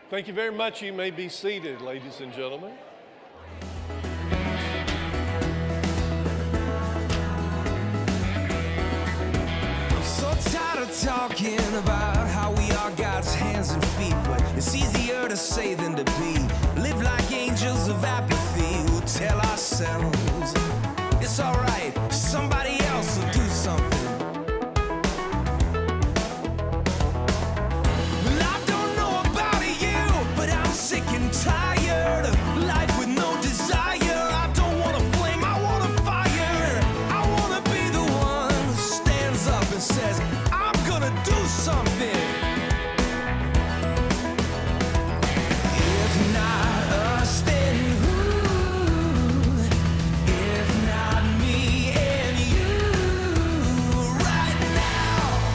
Thank you very much. You may be seated, ladies and gentlemen. I'm so tired of talking about how we are God's hands and feet, but it's easier to say than to be. Live like angels of apathy, we'll tell ourselves it's all right, somebody else will do something. Well, I don't know about you, but I'm sick and tired of life with no desire. I don't want to flame, I want to fire. I want to be the one who stands up and says, I'm gonna do something. If not us, then who? If not me and you. Right now,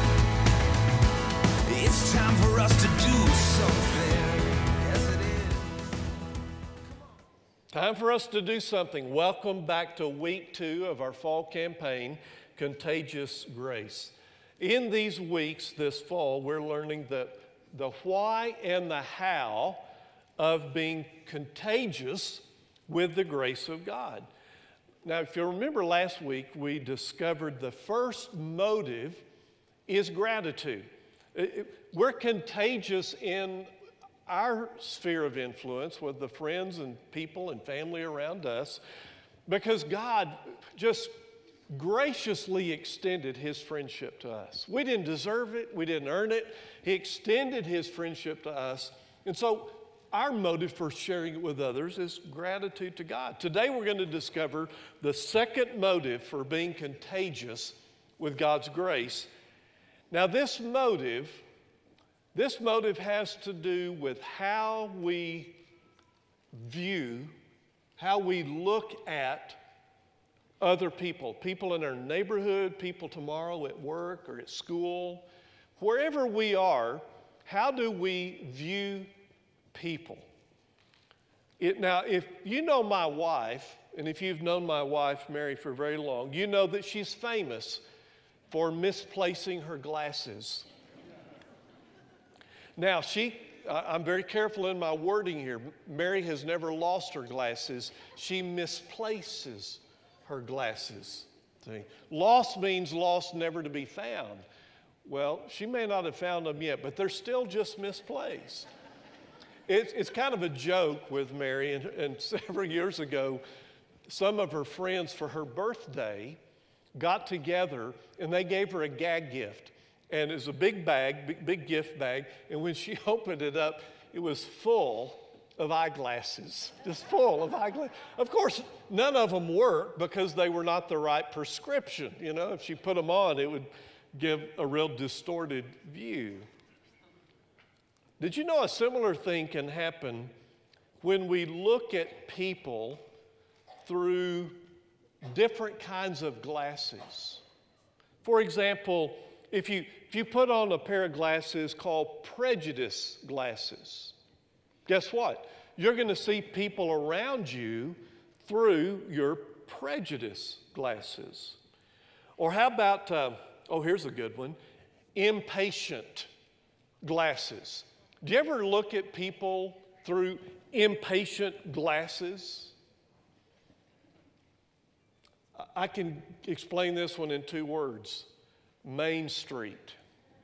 it's time for us to do something. Yes, it is. Time for us to do something. Welcome back to week 2 of our fall campaign, Contagious Grace. In these weeks this fall, we're learning the why and the how of being contagious with the grace of God. Now, if you remember last week, we discovered the first motive is gratitude. We're contagious in our sphere of influence with the friends and people and family around us because God just graciously extended his friendship to us. We didn't deserve it. We didn't earn it. He extended his friendship to us. And so our motive for sharing it with others is gratitude to God. Today we're going to discover the second motive for being contagious with God's grace. Now this motive has to do with how we view, how we look at other people, people in our neighborhood, people tomorrow at work or at school. Wherever we are, how do we view people? Now, if you know my wife, and if you've known my wife, Mary, for very long, you know that she's famous for misplacing her glasses. Now, I'm very careful in my wording here. Mary has never lost her glasses. She misplaces her glasses. See? Lost means lost, never to be found. Well, she may not have found them yet, but they're still just misplaced. It's kind of a joke with Mary, and several years ago, some of her friends for her birthday got together and they gave her a gag gift. And it was a big bag, big gift bag, and when she opened it up, it was full of eyeglasses, just full of eyeglasses. Of course, none of them worked because they were not the right prescription. You know, if she put them on, it would give a real distorted view. Did you know a similar thing can happen when we look at people through different kinds of glasses? For example, if you put on a pair of glasses called prejudice glasses, guess what? You're going to see people around you through your prejudice glasses. Or how about, here's a good one, impatient glasses. Do you ever look at people through impatient glasses? I can explain this one in 2 words. Main Street.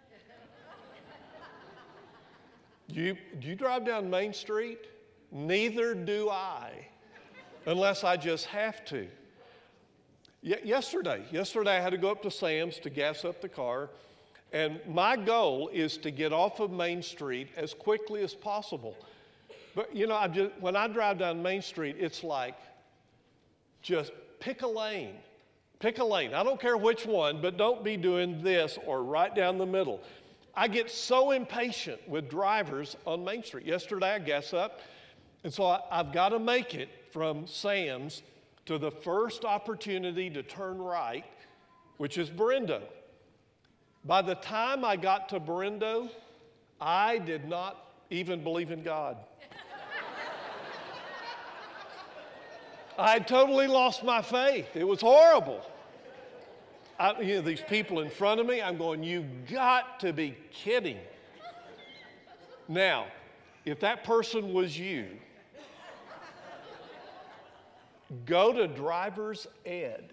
Do you drive down Main Street? Neither do I, unless I just have to. Yesterday I had to go up to Sam's to gas up the car, and my goal is to get off of Main Street as quickly as possible. But you know, when I drive down Main Street, it's like, just pick a lane. Pick a lane. I don't care which one, but don't be doing this or right down the middle. I get so impatient with drivers on Main Street. Yesterday I gas up, and so I've got to make it from Sam's to the first opportunity to turn right, which is Berindo. By the time I got to Berindo, I did not even believe in God. I had totally lost my faith. It was horrible. These people in front of me, I'm going, you've got to be kidding. Now, if that person was you, go to driver's ed.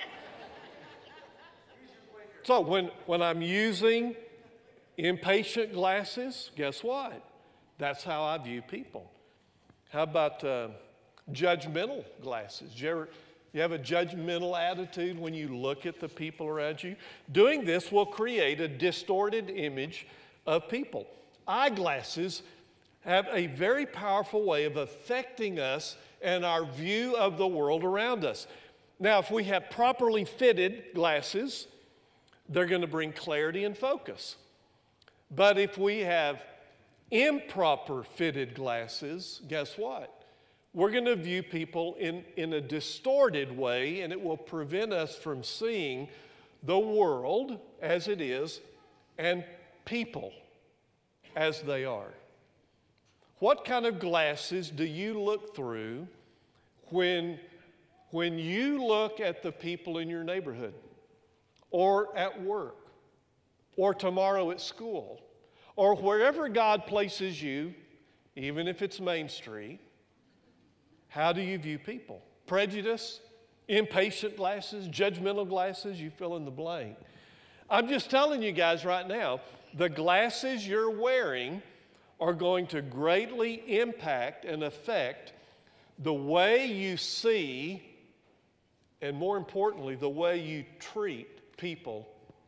So when I'm using impatient glasses, guess what? That's how I view people. How about judgmental glasses? You have a judgmental attitude when you look at the people around you? Doing this will create a distorted image of people. Eyeglasses have a very powerful way of affecting us and our view of the world around us. Now, if we have properly fitted glasses, they're going to bring clarity and focus. But if we have improper fitted glasses, guess what? We're going to view people in a distorted way, and it will prevent us from seeing the world as it is and people as they are. What kind of glasses do you look through when you look at the people in your neighborhood or at work or tomorrow at school or wherever God places you, even if it's Main Street? How do you view people? Prejudice, impatient glasses, judgmental glasses, you fill in the blank. I'm just telling you guys right now, the glasses you're wearing are going to greatly impact and affect the way you see, and more importantly, the way you treat people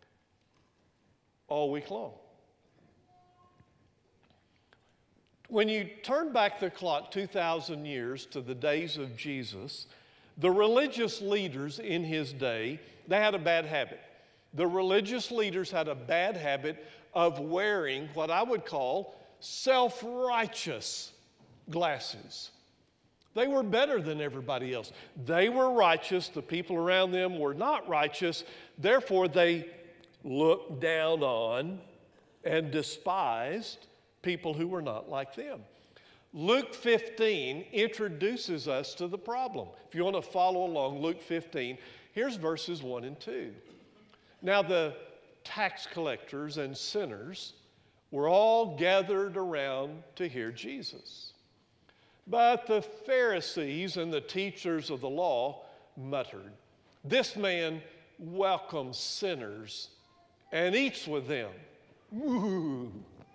all week long. When you turn back the clock 2,000 years to the days of Jesus, the religious leaders in his day, they had a bad habit. The religious leaders had a bad habit of wearing what I would call self-righteous glasses. They were better than everybody else. They were righteous. The people around them were not righteous. Therefore, they looked down on and despised people who were not like them. Luke 15 introduces us to the problem. If you want to follow along, Luke 15, here's verses 1 and 2. Now the tax collectors and sinners were all gathered around to hear Jesus. But the Pharisees and the teachers of the law muttered, "This man welcomes sinners and eats with them." Ooh.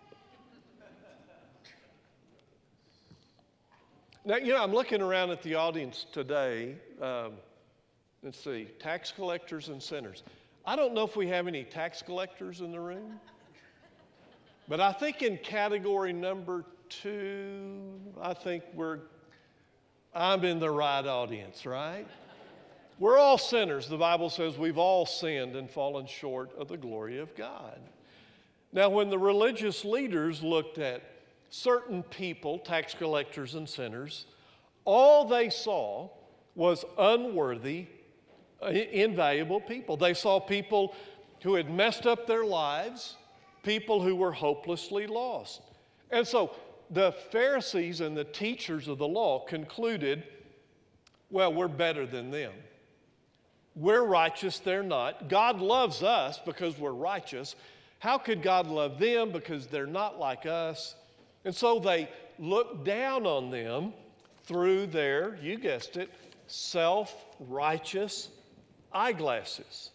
Now, I'm looking around at the audience today. Let's see, tax collectors and sinners. I don't know if we have any tax collectors in the room, but I think in category number 2, I think I'm in the right audience, right? We're all sinners. The Bible says we've all sinned and fallen short of the glory of God. Now, when the religious leaders looked at certain people, tax collectors and sinners, all they saw was unworthy, invaluable people. They saw people who had messed up their lives, people who were hopelessly lost. And so the Pharisees and the teachers of the law concluded, well, we're better than them. We're righteous, they're not. God loves us because we're righteous. How could God love them because they're not like us? And so they looked down on them through their, you guessed it, self-righteous eyeglasses.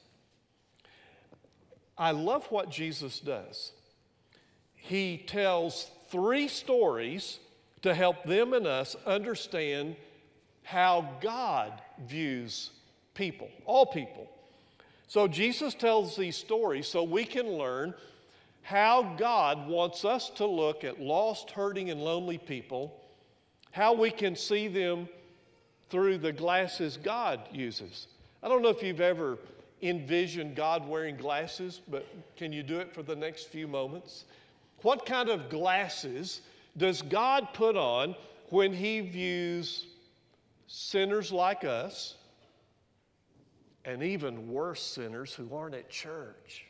I love what Jesus does. He tells 3 stories to help them and us understand how God views people, all people. So Jesus tells these stories so we can learn how God wants us to look at lost, hurting, and lonely people, how we can see them through the glasses God uses. I don't know if you've ever envisioned God wearing glasses, but can you do it for the next few moments? What kind of glasses does God put on when he views sinners like us and even worse sinners who aren't at church?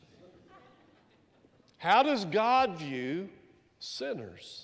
How does God view sinners?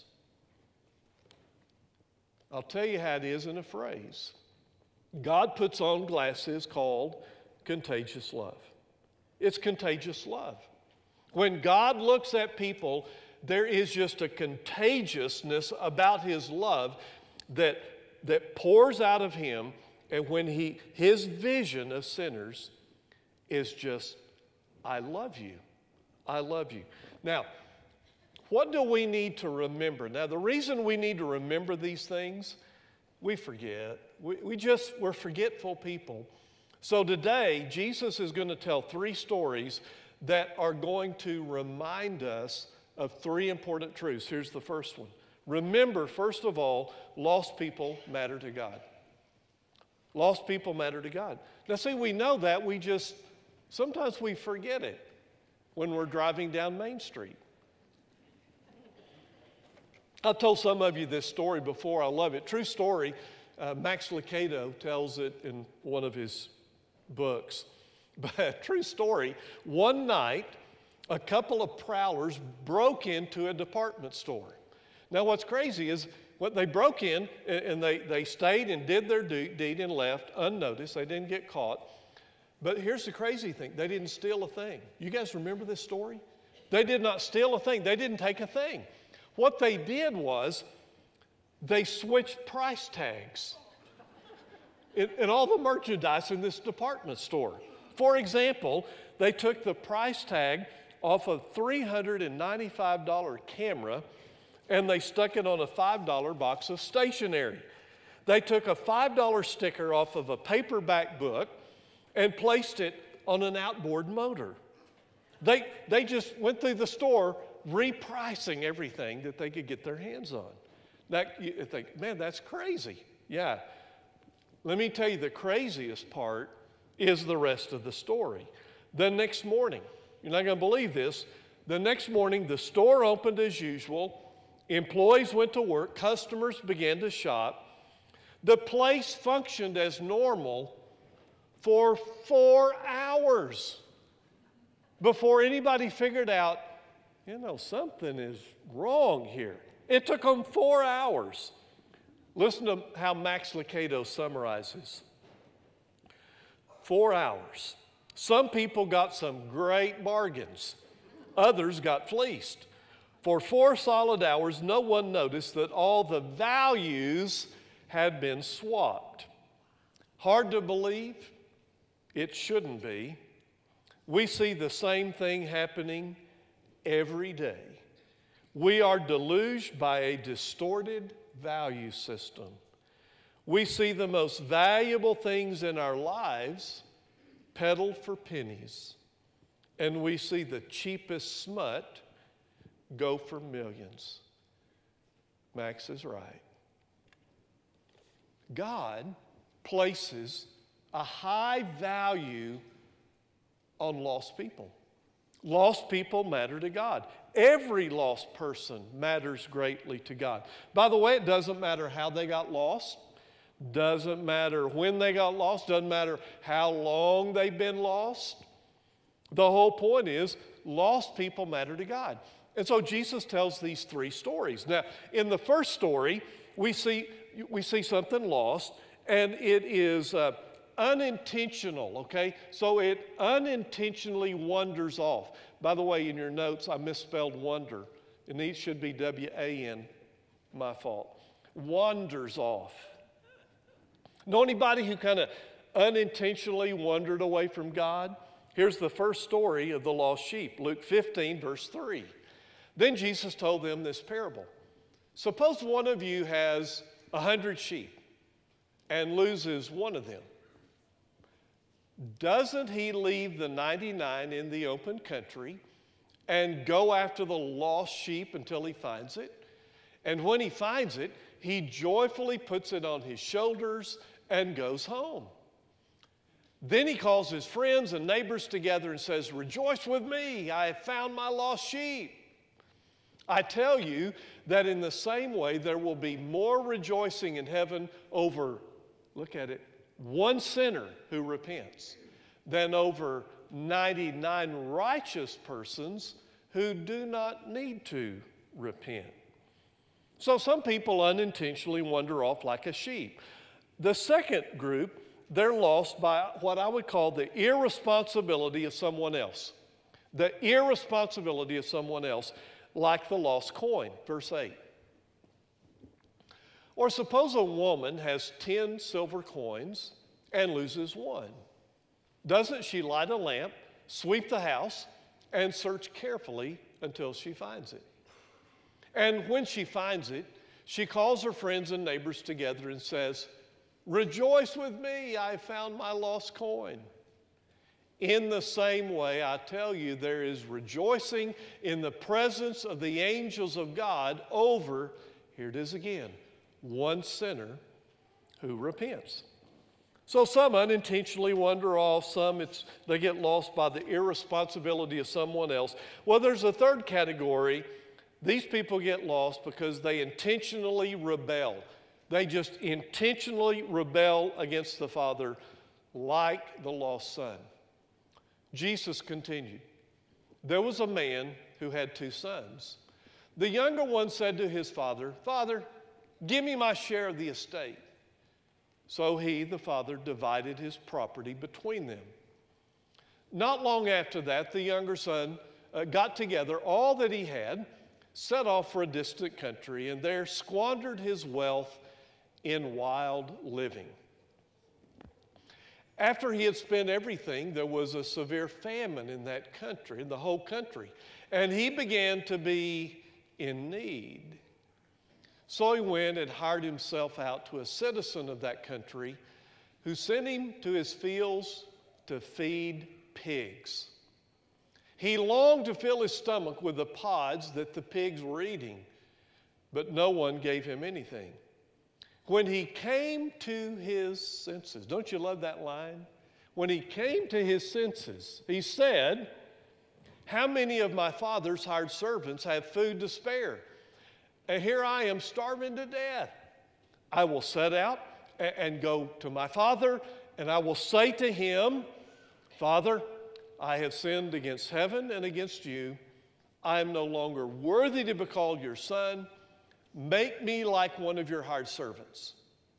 I'll tell you how it is in a phrase. God puts on glasses called contagious love. It's contagious love. When God looks at people, there is just a contagiousness about his love that pours out of him, and when his vision of sinners is just, I love you. I love you. Now, what do we need to remember? Now, the reason we need to remember these things, we forget. We're forgetful people. So today, Jesus is going to tell 3 stories that are going to remind us of 3 important truths. Here's the first one. Remember, first of all, lost people matter to God. Lost people matter to God. Now, see, we know that. Sometimes we forget it when we're driving down Main Street. I've told some of you this story before. I love it. True story. Max Lucado tells it in one of his books. But true story. One night, a couple of prowlers broke into a department store. Now, what's crazy is what they broke in, and they stayed and did their deed and left unnoticed. They didn't get caught. But here's the crazy thing. They didn't steal a thing. You guys remember this story? They did not steal a thing. They didn't take a thing. What they did was they switched price tags in all the merchandise in this department store. For example, they took the price tag off a $395 camera and they stuck it on a $5 box of stationery. They took a $5 sticker off of a paperback book and placed it on an outboard motor. They just went through the store repricing everything that they could get their hands on. Now, you think, man, that's crazy. Yeah. Let me tell you, the craziest part is the rest of the story. The next morning, you're not going to believe this, the next morning the store opened as usual, employees went to work, customers began to shop. The place functioned as normal for 4 hours before anybody figured out, something is wrong here. It took them 4 hours. Listen to how Max Lucado summarizes. 4 hours. Some people got some great bargains. Others got fleeced. For 4 solid hours, no one noticed that all the values had been swapped. Hard to believe? It shouldn't be. We see the same thing happening every day. We are deluged by a distorted value system. We see the most valuable things in our lives peddled for pennies, and we see the cheapest smut go for millions. Max is right. God places a high value on lost people. Lost people matter to God. Every lost person matters greatly to God. By the way, it doesn't matter how they got lost. Doesn't matter when they got lost. Doesn't matter how long they've been lost. The whole point is lost people matter to God. And so Jesus tells these 3 stories. Now, in the first story, we see something lost, and it is unintentional, okay? So it unintentionally wanders off. By the way, in your notes, I misspelled wonder. And these should be W-A-N, my fault. Wanders off. Know anybody who kind of unintentionally wandered away from God? Here's the first story of the lost sheep, Luke 15, verse 3. Then Jesus told them this parable. Suppose one of you has 100 sheep and loses one of them. Doesn't he leave the 99 in the open country and go after the lost sheep until he finds it? And when he finds it, he joyfully puts it on his shoulders and goes home. Then he calls his friends and neighbors together and says, "Rejoice with me, I have found my lost sheep." I tell you that in the same way there will be more rejoicing in heaven over, look at it, one sinner who repents than over 99 righteous persons who do not need to repent. So some people unintentionally wander off like a sheep. The second group, they're lost by what I would call the irresponsibility of someone else. The irresponsibility of someone else. like the lost coin. Verse 8. Or suppose a woman has 10 silver coins and loses one. Doesn't she light a lamp, sweep the house, and search carefully until she finds it? And when she finds it, she calls her friends and neighbors together and says, "Rejoice with me, I found my lost coin." In the same way, I tell you, there is rejoicing in the presence of the angels of God over, here it is again, one sinner who repents. So some unintentionally wander off, some they get lost by the irresponsibility of someone else. Well, there's a third category. These people get lost because they intentionally rebel. They just intentionally rebel against the Father like the lost son. Jesus continued, there was a man who had 2 sons. The younger one said to his father, "Father, give me my share of the estate." So he, the father, divided his property between them. Not long after that, the younger son got together all that he had, set off for a distant country, and there squandered his wealth in wild living. After he had spent everything, there was a severe famine in that country, in the whole country, and he began to be in need. So he went and hired himself out to a citizen of that country who sent him to his fields to feed pigs. He longed to fill his stomach with the pods that the pigs were eating, but no one gave him anything. When he came to his senses, don't you love that line? When he came to his senses, he said, "How many of my father's hired servants have food to spare? And here I am starving to death. I will set out and go to my father, and I will say to him, 'Father, I have sinned against heaven and against you. I am no longer worthy to be called your son. Make me like one of your hired servants.'"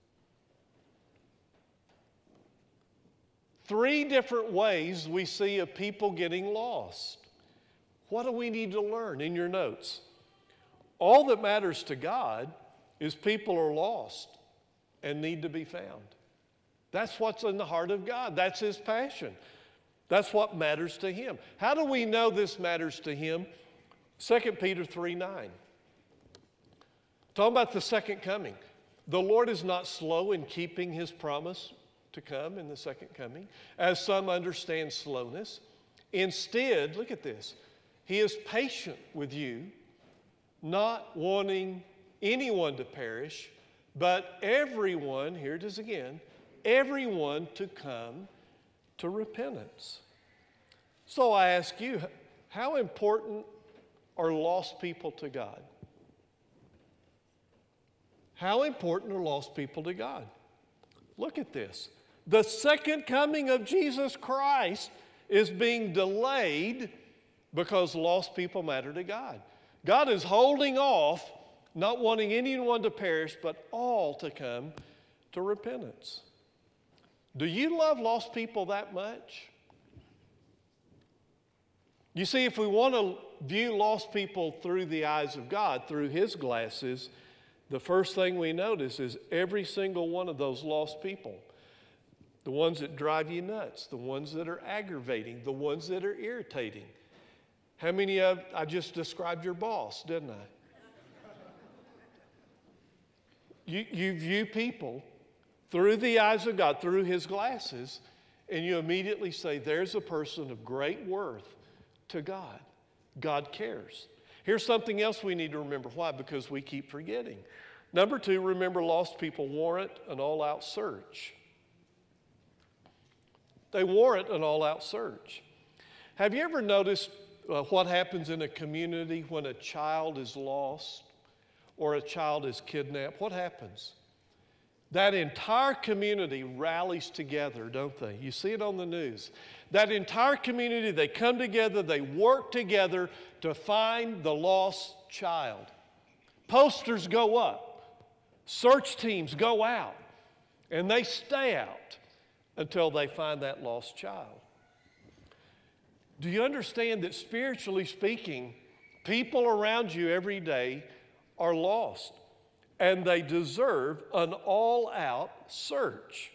3 different ways we see of people getting lost. What do we need to learn in your notes? All that matters to God is people are lost and need to be found. That's what's in the heart of God. That's His passion. That's what matters to Him. How do we know this matters to Him? 2 Peter 3:9. Talking about the second coming. The Lord is not slow in keeping His promise to come in the second coming, as some understand slowness. Instead, look at this, He is patient with you, not wanting anyone to perish, but everyone, here it is again, everyone to come to repentance. So I ask you, how important are lost people to God? How important are lost people to God? Look at this. The second coming of Jesus Christ is being delayed because lost people matter to God. God is holding off, not wanting anyone to perish, but all to come to repentance. Do you love lost people that much? You see, if we want to view lost people through the eyes of God, through His glasses, the first thing we notice is every single one of those lost people, the ones that drive you nuts, the ones that are aggravating, the ones that are irritating. How many of, I just described your boss, didn't I? You view people through the eyes of God, through His glasses, and you immediately say, there's a person of great worth to God. God cares. Here's something else we need to remember. Why? Because we keep forgetting. Number 2, remember, lost people warrant an all-out search. They warrant an all-out search. Have you ever noticed what happens in a community when a child is lost or a child is kidnapped? What happens? That entire community rallies together, don't they? You see it on the news. That entire community, they come together, they work together to find the lost child. Posters go up, search teams go out, and they stay out until they find that lost child. Do you understand that spiritually speaking, People around you every day are lost, and they deserve an all-out search.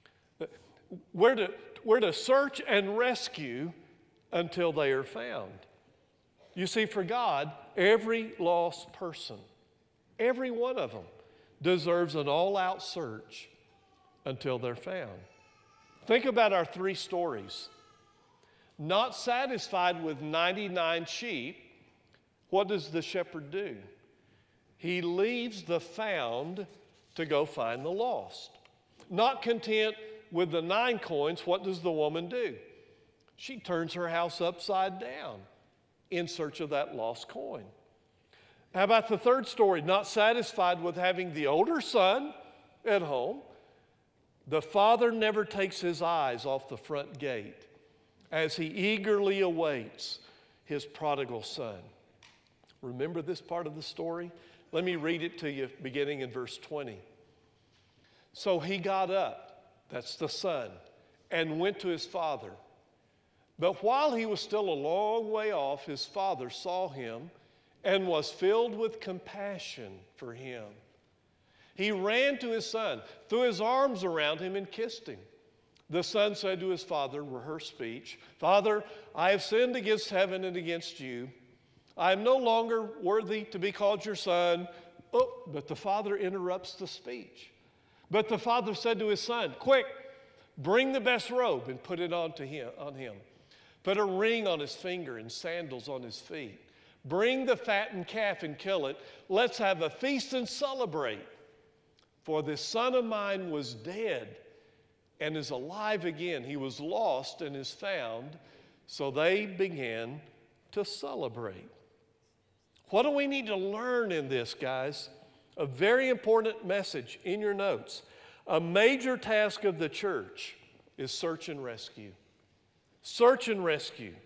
We're to search and rescue until they are found. You see, for God, every lost person, every one of them, deserves an all-out search until they're found. Think about our three stories. Not satisfied with 99 sheep, what does the shepherd do? He leaves the found to go find the lost. Not content with the 9 coins, what does the woman do? She turns her house upside down in search of that lost coin. How about the third story? Not satisfied with having the older son at home, the father never takes his eyes off the front gate as he eagerly awaits his prodigal son. Remember this part of the story? Let me read it to you beginning in verse 20. So he got up, that's the son, and went to his father. But while he was still a long way off, his father saw him and was filled with compassion for him. He ran to his son, threw his arms around him, and kissed him. The son said to his father, rehearse speech, Father, I have sinned against heaven and against you. I am no longer worthy to be called your son. Oh, but the father interrupts the speech. But the father said to his son, quick, bring the best robe and put it on him. Put a ring on his finger and sandals on his feet. Bring the fattened calf and kill it. Let's have a feast and celebrate. For this son of mine was dead and is alive again. He was lost and is found. So they began to celebrate. What do we need to learn in this, guys? A very important message in your notes. A major task of the church is search and rescue. Search and rescue.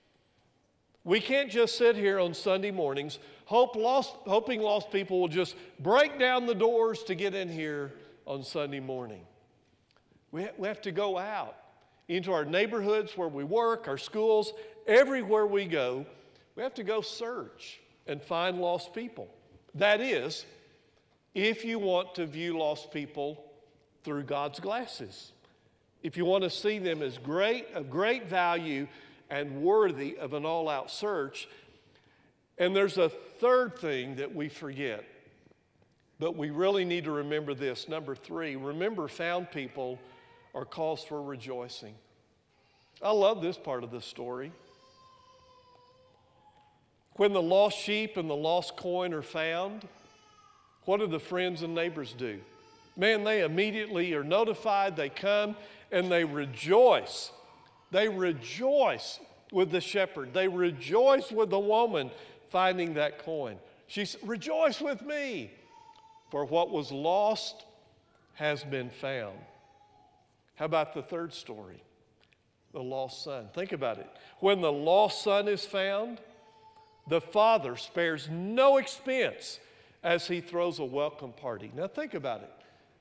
We can't just sit here on Sunday mornings hoping lost people will just break down the doors to get in here on Sunday morning. We have to go out into our neighborhoods where we work, our schools, everywhere we go. We have to go search and find lost people. That is, if you want to view lost people through God's glasses. If you want to see them as of great value and worthy of an all-out search. And there's a third thing that we forget, but we really need to remember this. Number 3, remember found people are cause for rejoicing. I love this part of the story. When the lost sheep and the lost coin are found, what do the friends and neighbors do? Man, they immediately are notified, they come, and they rejoice. They rejoice with the shepherd. They rejoice with the woman finding that coin. She said, rejoice with me, for what was lost has been found. How about the third story? The lost son. Think about it. When the lost son is found, the father spares no expense as he throws a welcome party. Now think about it.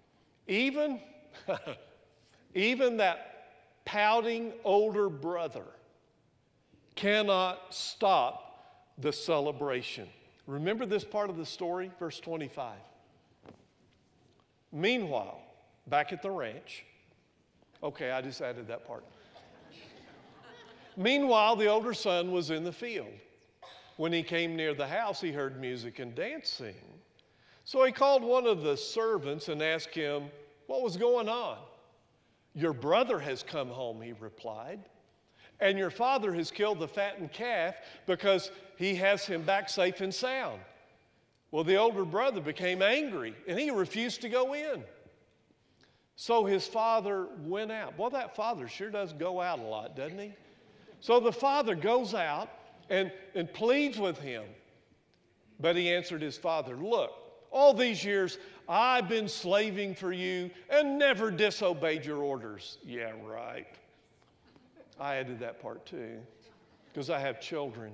Even that pouting older brother cannot stop the celebration. Remember this part of the story, verse 25. Meanwhile, back at the ranch, okay, I just added that part. Meanwhile, the older son was in the field. When he came near the house, he heard music and dancing. So he called one of the servants and asked him what was going on. Your brother has come home, he replied, and your father has killed the fattened calf because he has him back safe and sound. Well, the older brother became angry and he refused to go in. So his father went out. Well, that father sure does go out a lot, doesn't he? So the father goes out and pleads with him. But he answered his father, look, all these years I've been slaving for you and never disobeyed your orders. Yeah, right. I added that part too, because I have children.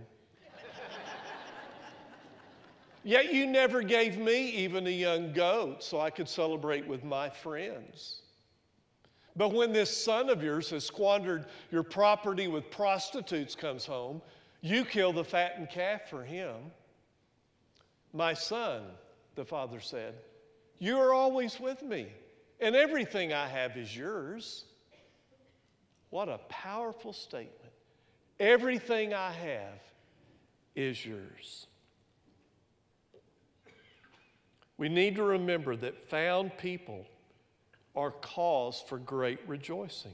Yet you never gave me even a young goat so I could celebrate with my friends. But when this son of yours has squandered your property with prostitutes comes home, You kill the fattened calf for him. My son, the father said, you are always with me, and everything I have is yours. What a powerful statement. Everything I have is yours. We need to remember that found people are cause for great rejoicing.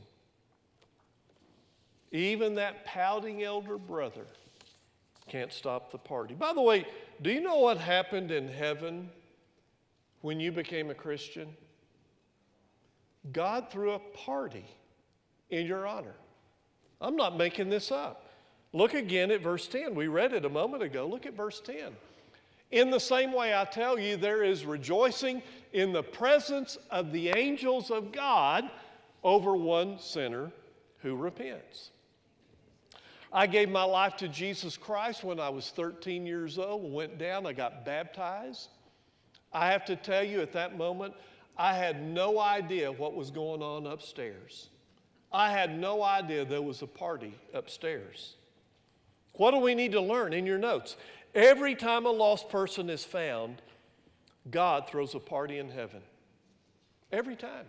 Even that pouting elder brother can't stop the party. By the way, do you know what happened in heaven when you became a Christian? God threw a party in your honor. I'm not making this up. Look again at verse 10. We read it a moment ago. Look at verse 10. In the same way, I tell you, there is rejoicing in the presence of the angels of God over one sinner who repents. I gave my life to Jesus Christ when I was 13 years old, went down, I got baptized. I have to tell you, at that moment, I had no idea what was going on upstairs. I had no idea there was a party upstairs. What do we need to learn in your notes? Every time a lost person is found, God throws a party in heaven. Every time.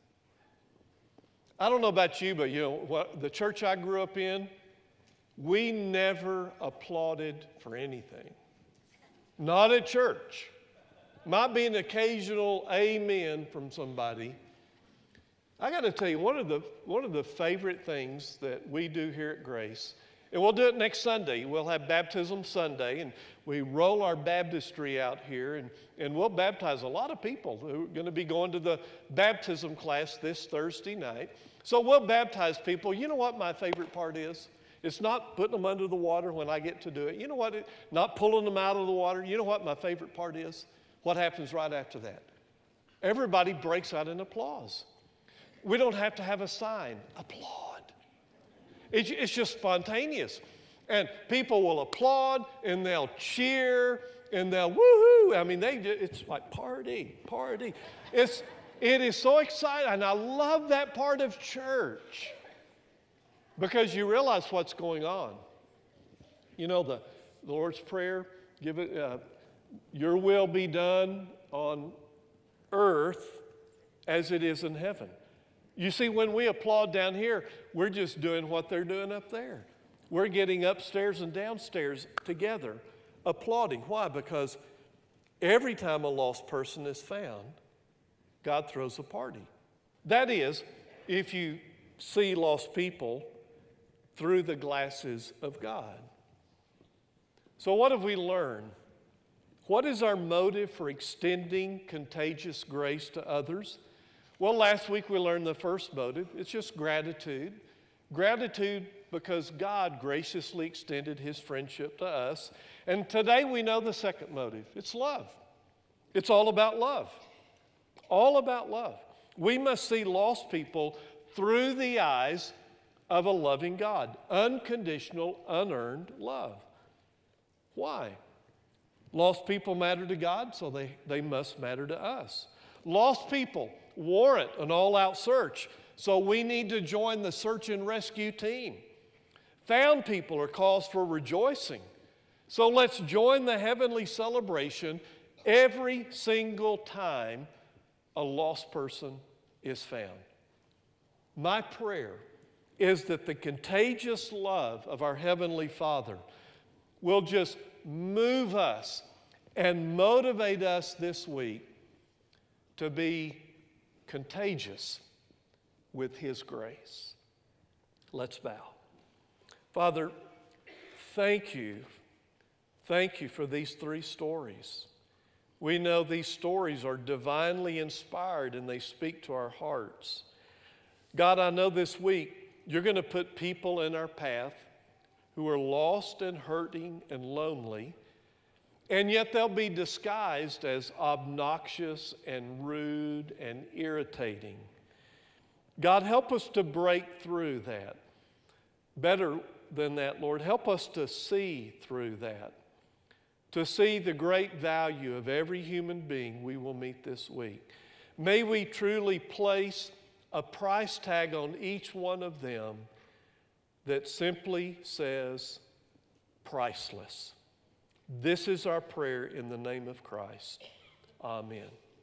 I don't know about you, but the church I grew up in, we never applauded for anything. Not at church. Might be an occasional amen from somebody. I got to tell you, one of the favorite things that we do here at Grace, and we'll do it next Sunday. We'll have Baptism Sunday, and we roll our baptistry out here, and we'll baptize a lot of people who are going to be going to the baptism class this Thursday night. So we'll baptize people. You know what my favorite part is? It's not putting them under the water when I get to do it. You know what? Not pulling them out of the water. You know what my favorite part is? What happens right after that? Everybody breaks out in applause. We don't have to have a sign. Applaud. It's just spontaneous. And people will applaud, and they'll cheer, and they'll woohoo. I mean, it's like party, party. It is so exciting, and I love that part of church because you realize what's going on. You know, the Lord's Prayer, give it, your will be done on earth as it is in heaven. You see, when we applaud down here, we're just doing what they're doing up there. We're getting upstairs and downstairs together, applauding. Why? Because every time a lost person is found, God throws a party. That is, if you see lost people through the glasses of God. So what have we learned? What is our motive for extending contagious grace to others? Well, last week we learned the first motive. It's just gratitude. Gratitude because God graciously extended his friendship to us. And today we know the second motive. It's love. It's all about love. All about love. We must see lost people through the eyes of a loving God. Unconditional, unearned love. Why? Lost people matter to God, so they must matter to us. Lost people warrant an all-out search, so we need to join the search and rescue team. Found people are cause for rejoicing, so let's join the heavenly celebration every single time a lost person is found. My prayer is that the contagious love of our Heavenly Father will just move us and motivate us this week to be contagious with his grace. Let's bow. Father, thank you. Thank you for these three stories. We know these stories are divinely inspired and they speak to our hearts. God, I know this week you're going to put people in our path who are lost and hurting and lonely, and yet they'll be disguised as obnoxious and rude and irritating. God, help us to break through that. Better than that, Lord, help us to see through that, to see the great value of every human being we will meet this week. May we truly place a price tag on each one of them that simply says, Christless. This is our prayer in the name of Christ. Amen.